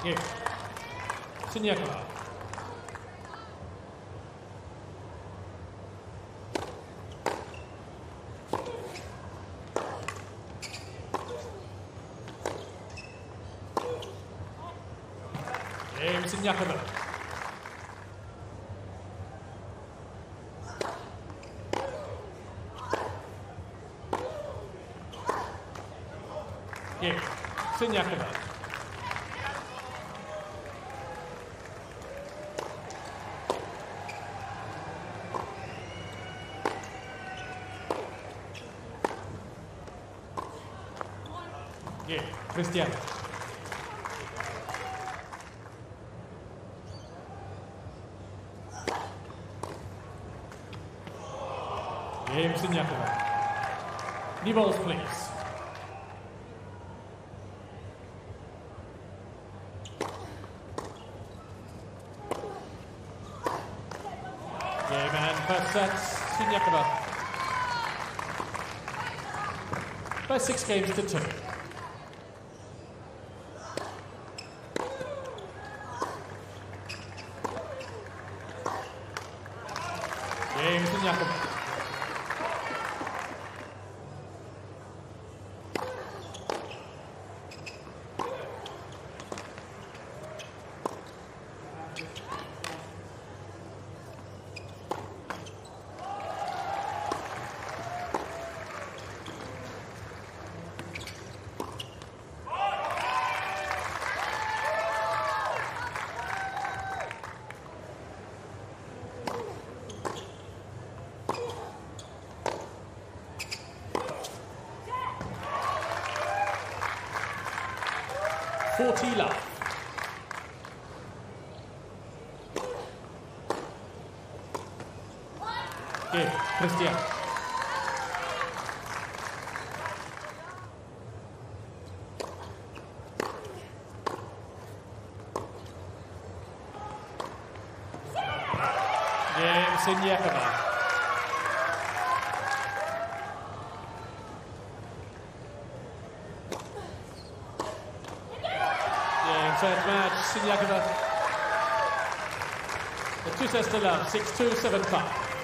Game. Siniakova. Game. Siniakova. Game. Siniakova. Game. Cristian. Game. Siniakova. New balls, please. Game and first set, Siniakova. By 6 games to 2. Game Siniakova. Love. Game, Cristian. Game, Siniakova. Third match, Siniakova. The 2 sets to love, 6-2, 7-5.